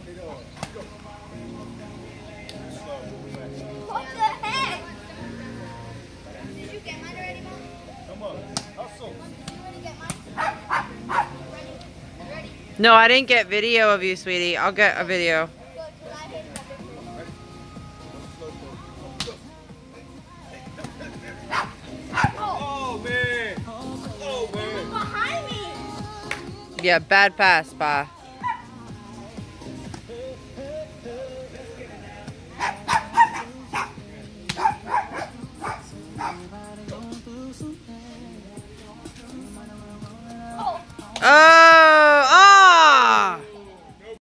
What the heck? Did you get mine already, Mom? Come on, hustle. Did you already get mine? Ready? No, I didn't get video of you, sweetie. I'll get a video. Good, 'cause I hate that. Oh, man. Oh, man. Behind me. Yeah, bad pass, Pa.